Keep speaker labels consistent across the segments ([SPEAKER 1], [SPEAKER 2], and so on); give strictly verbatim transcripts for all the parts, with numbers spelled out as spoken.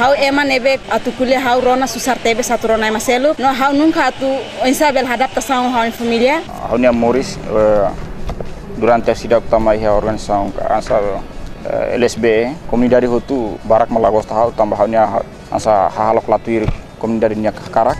[SPEAKER 1] hau ema nebe atu kuliah hau rona susar tebe satu rona ema selu no hau nunca atu insabel adaptação hau em família.
[SPEAKER 2] Hau nia Morris uh, durante a sida utama ia organização ansar uh, L S B comunidade hotu barak malagos hau tambah hau nia ansa hahalok latuir comunidade nia karak.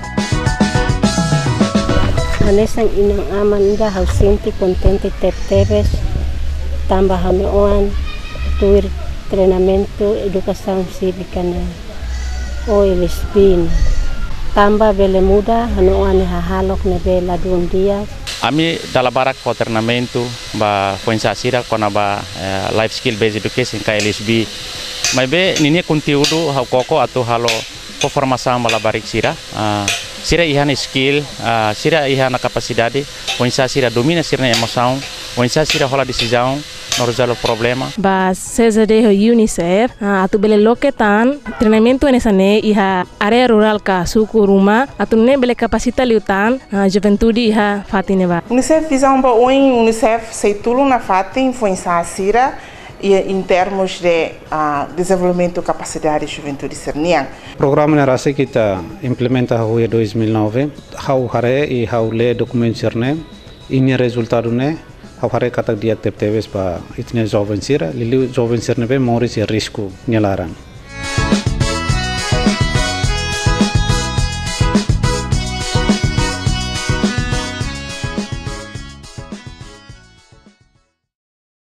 [SPEAKER 3] Anesang inang aman ida hau sinti contente tep tebes tambah hau oan tuir treinamento educação cívica na o L S B tambah bele muda hanu oan hahalok na bela dun dia.
[SPEAKER 4] Ami dalam barak ko treinamento ba fuensasira kona ba uh, life skill based education ka L S B mai be nini conteúdo hau koko atau halo ko formação bala barik sira uh, sira ihan skill uh, sira ihan capacidade fuensasira domina sira emoção fuensasira rola decisão no resolve problema
[SPEAKER 5] ba seja de UNICEF uh, atu bele loketan treinamento nessa ne iha area rural ka suku rumah atu ne bele kapasita liutan uh, juventude iha fatine ba
[SPEAKER 6] UNICEF visão ba oin UNICEF sei tudo na fatin fuensasira e em termos de uh, desenvolvimento da capacidade de juventude serniang.
[SPEAKER 7] Programa na rasa kita implementa hau dois mil e nove, hau hare e hau le document serne, ini resultado ne, hau hare kata dia tep teves pa itne jovem sira, lili jovem serne be moris e risco nyalaran.